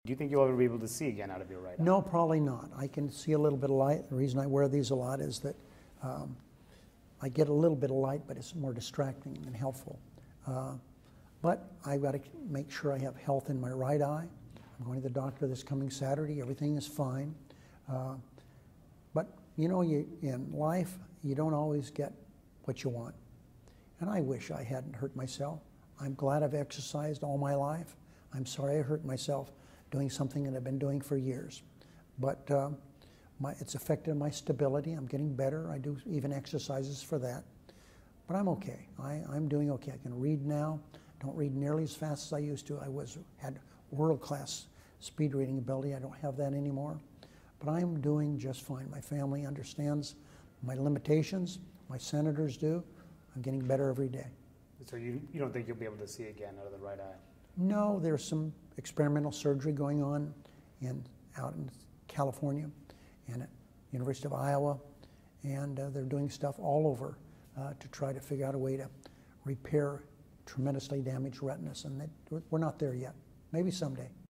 Do you think you'll ever be able to see again out of your right eye? No, probably not. I can see a little bit of light. The reason I wear these a lot is that I get a little bit of light, but it's more distracting than helpful. But I've got to make sure I have health in my right eye. I'm going to the doctor this coming Saturday. Everything is fine. But, you know, in life, you don't always get what you want. And I wish I hadn't hurt myself. I'm glad I've exercised all my life. I'm sorry I hurt myself doing something that I've been doing for years. But it's affected my stability. I'm getting better. I do even exercises for that. But I'm okay. I'm doing okay. I can read now. Don't read nearly as fast as I used to. Had world-class speed reading ability. I don't have that anymore. But I'm doing just fine. My family understands my limitations. My senators do. I'm getting better every day. So you don't think you'll be able to see again out of the right eye? No, there's some experimental surgery going on out in California and at University of Iowa, and they're doing stuff all over to try to figure out a way to repair tremendously damaged retinas, and we're not there yet. Maybe someday.